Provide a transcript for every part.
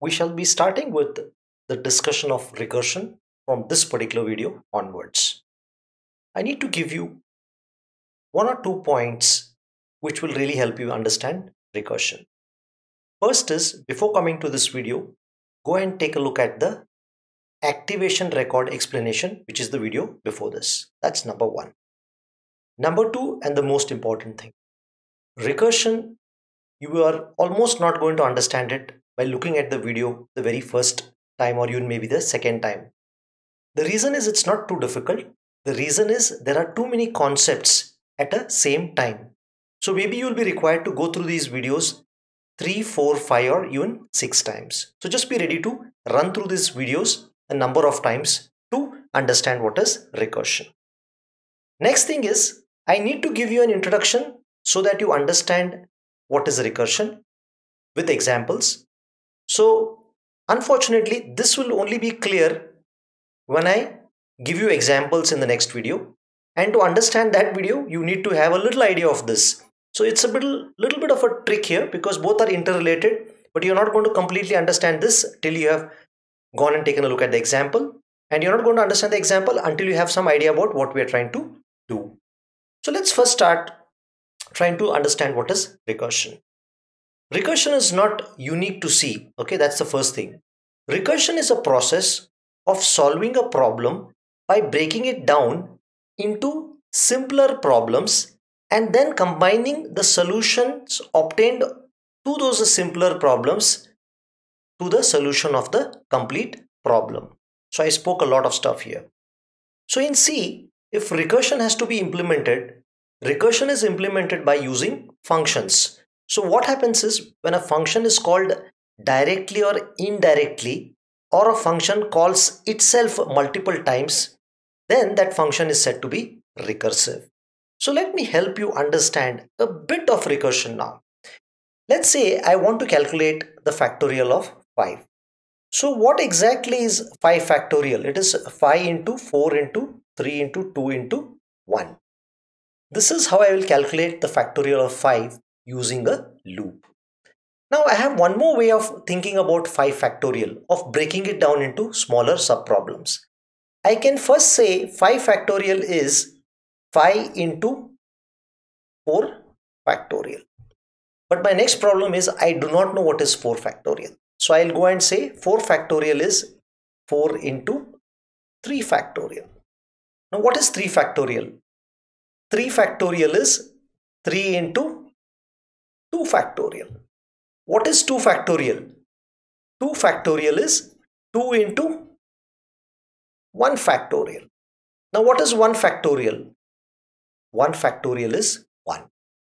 we shall be starting with the discussion of recursion from this particular video onwards. I need to give you one or two points which will really help you understand recursion. First is, before coming to this video, go and take a look at the activation record explanation, which is the video before this. That's number one. Number two, and the most important thing, recursion, you are almost not going to understand it by looking at the video the very first time or even maybe the second time. The reason is it's not too difficult. The reason is there are too many concepts at the same time. So maybe you will be required to go through these videos 3, 4, 5 or even 6 times. So just be ready to run through these videos a number of times to understand what is recursion. Next thing is, I need to give you an introduction so that you understand what is recursion with examples. So unfortunately, this will only be clear when I give you examples in the next video. And to understand that video, you need to have a little idea of this. So it's a little bit of a trick here because both are interrelated, but you're not going to completely understand this till you have gone and taken a look at the example. And you're not going to understand the example until you have some idea about what we are trying to do. So let's first start trying to understand what is recursion. Recursion is not unique to C. Okay, that's the first thing. Recursion is a process of solving a problem by breaking it down into simpler problems and then combining the solutions obtained to those simpler problems to the solution of the complete problem. So I spoke a lot of stuff here. So in C, if recursion has to be implemented, recursion is implemented by using functions. So what happens is when a function is called directly or indirectly, or a function calls itself multiple times, then that function is said to be recursive. So let me help you understand a bit of recursion now. Let's say I want to calculate the factorial of 5. So what exactly is 5 factorial? It is 5 into 4 into 3 into 2 into 1. This is how I will calculate the factorial of 5 using a loop. Now I have one more way of thinking about 5 factorial, of breaking it down into smaller subproblems. I can first say 5 factorial is 5 into 4 factorial. But my next problem is I do not know what is 4 factorial. So I'll go and say 4 factorial is 4 into 3 factorial. Now what is 3 factorial? 3 factorial is 3 into 2 factorial. What is 2 factorial? 2 factorial is 2 into 1 factorial. Now what is 1 factorial? 1 factorial is 1.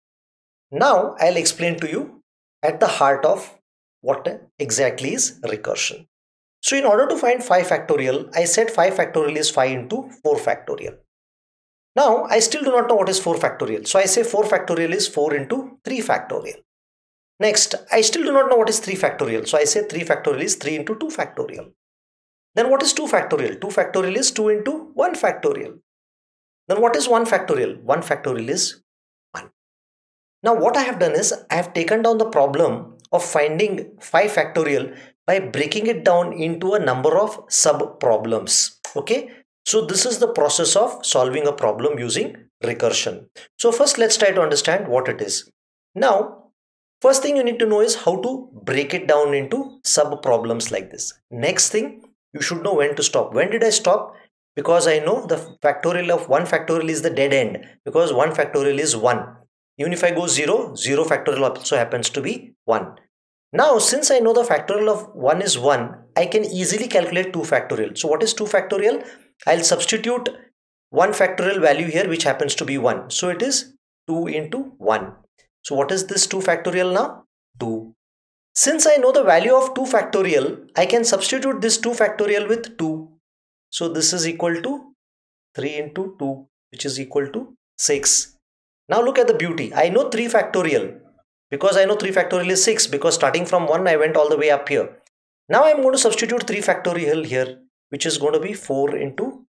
Now I'll explain to you at the heart of what exactly is recursion. So in order to find 5 factorial, I said 5 factorial is 5 into 4 factorial. Now I still do not know what is 4 factorial. So I say 4 factorial is 4 into 3 factorial. Next, I still do not know what is 3 factorial. So I say 3 factorial is 3 into 2 factorial. Then what is 2 factorial? 2 factorial is 2 into 1 factorial. Then what is 1 factorial? 1 factorial is 1. Now what I have done is I have taken down the problem of finding 5 factorial by breaking it down into a number of sub problems. Okay. So this is the process of solving a problem using recursion. So first let's try to understand what it is. Now, first thing you need to know is how to break it down into sub problems like this. Next thing, you should know when to stop. When did I stop? Because I know the factorial of 1 factorial is the dead end, because 1 factorial is 1. Even if I go 0, 0 factorial also happens to be 1. Now, since I know the factorial of 1 is 1, I can easily calculate 2 factorial. So what is 2 factorial? I'll substitute 1 factorial value here, which happens to be 1. So it is 2 into 1. So what is this 2 factorial now? 2. Since I know the value of 2 factorial, I can substitute this 2 factorial with 2. So this is equal to 3 into 2, which is equal to 6. Now look at the beauty. I know 3 factorial because I know 3 factorial is 6, because starting from 1 I went all the way up here. Now I'm going to substitute 3 factorial here, which is going to be 4 into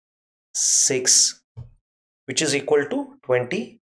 6, which is equal to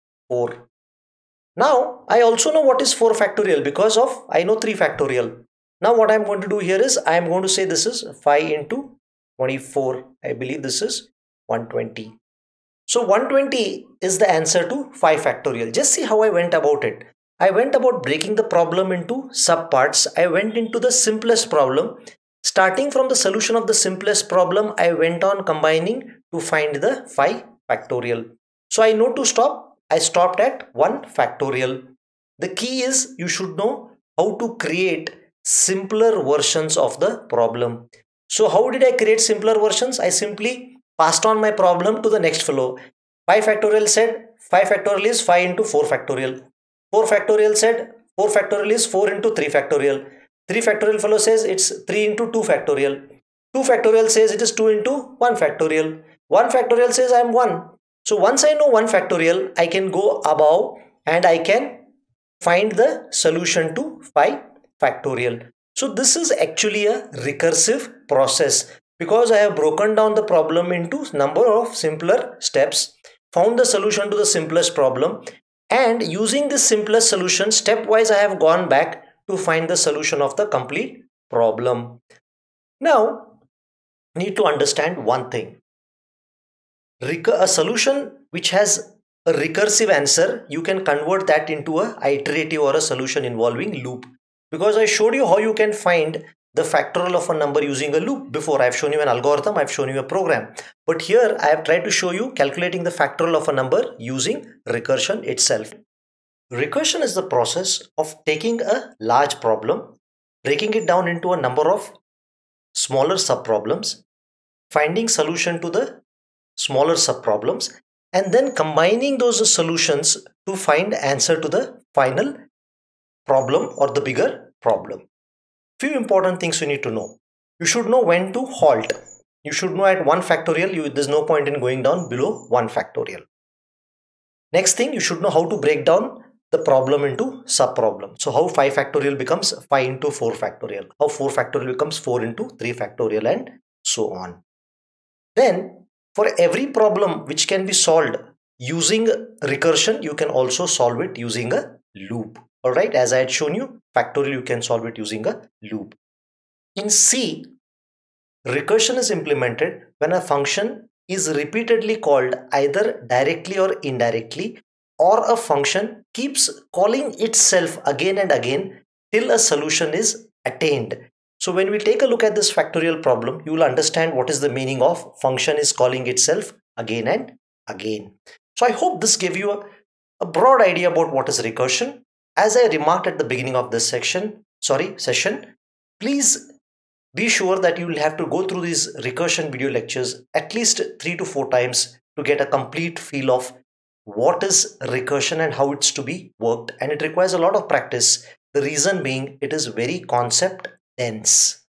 24. Now I also know what is 4 factorial because of I know 3 factorial. Now what I'm going to do here is I'm going to say this is 5 into 24. I believe this is 120. So 120 is the answer to 5 factorial. Just see how I went about it. I went about breaking the problem into subparts. I went into the simplest problem. Starting from the solution of the simplest problem, I went on combining to find the 5 factorial. So I know to stop. I stopped at 1 factorial. The key is you should know how to create simpler versions of the problem. So how did I create simpler versions? I simply passed on my problem to the next fellow. 5 factorial said 5 factorial is 5 into 4 factorial. 4 factorial said 4 factorial is 4 into 3 factorial. 3 factorial fellow says it's 3 into 2 factorial. 2 factorial says it is 2 into 1 factorial. 1 factorial says I am 1. So once I know 1 factorial, I can go above and I can find the solution to 5 factorial. So this is actually a recursive process because I have broken down the problem into number of simpler steps, found the solution to the simplest problem, and using this simplest solution stepwise I have gone back to find the solution of the complete problem. Now need to understand one thing. A solution which has a recursive answer, you can convert that into a iterative or a solution involving loop, because I showed you how you can find the factorial of a number using a loop before. I've shown you an algorithm, I've shown you a program, but here I have tried to show you calculating the factorial of a number using recursion itself. Recursion is the process of taking a large problem, breaking it down into a number of smaller subproblems, finding solution to the smaller subproblems, and then combining those solutions to find answer to the final problem or the bigger problem. Few important things you need to know. You should know when to halt. You should know at 1 factorial, there's no point in going down below 1 factorial. Next thing, you should know how to break down the problem into subproblem. So how 5 factorial becomes 5 into 4 factorial, how 4 factorial becomes 4 into 3 factorial, and so on. Then for every problem which can be solved using recursion, you can also solve it using a loop. Alright, as I had shown you, factorial you can solve it using a loop. In C, recursion is implemented when a function is repeatedly called either directly or indirectly, or a function keeps calling itself again and again till a solution is attained. So when we take a look at this factorial problem, you will understand what is the meaning of function is calling itself again and again. So I hope this gave you a broad idea about what is recursion. As I remarked at the beginning of this session, please be sure that you will have to go through these recursion video lectures at least 3 to 4 times to get a complete feel of what is recursion and how it's to be worked, and it requires a lot of practice. The reason being, it is very concept dense.